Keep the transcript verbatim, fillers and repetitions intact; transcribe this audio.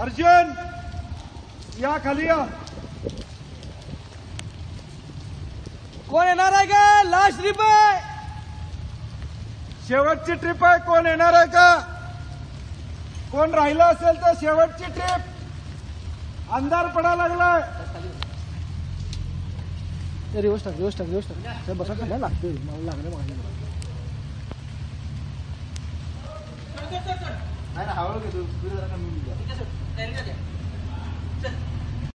अर्जुन या खाली या. कोण येणार आहे का? लास्ट ट्रिप आहे, शेवटची ट्रिप आहे. कोण येणार आहे का? कोण राहिला असेल तर शेवटची ट्रिप. अंधार पडा लागलाय. रिवर्स टाक रिवर्स टाक रिवर्स टाक. बसा खायला लागते मला लागलं माझ्या. नाही ना हळू घे तू जरा कमी.